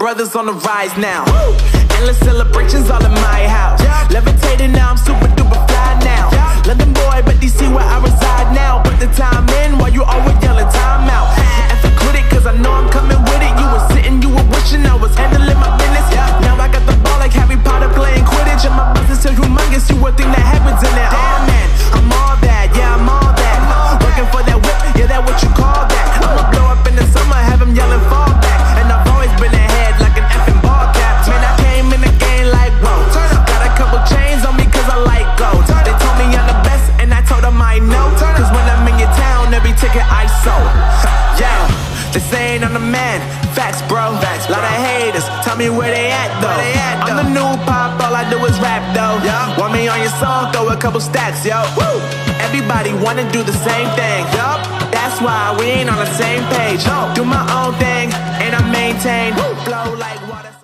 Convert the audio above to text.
brothers on the rise now. Endless celebrations all in my house. Levitating now, I'm super duper fly now. London boy, but DC where I reside now. Put the time in while you always yelling time out. And for quit it, cause I know I'm coming with it. You were sitting, you were wishing I was handling my business. Now I got the ball like Harry Potter playing Quidditch. And my business is humongous, you would think that happens in it. Oh man, I'm all that, yeah, I'm all that. Working for that whip, yeah, that what you call that. I'ma blow up in the summer, have them yelling fall back. And I've always been ahead like an effing ball cap. Man, I came in the game like, whoa. Got a couple chains on me cause I like gold. They told me I'm the best and I told them I know. Cause when I'm in your town, every ticket I sold. Yeah, they saying I'm the man. Facts, bro. Lot of haters, tell me where they at though. I'm the new pop, all I do is rap though. Want me on your song, throw a couple stacks, yo. Woo! Everybody wanna do the same thing. That's why we ain't on the same page. Do my own thing and I maintain. Flow like water.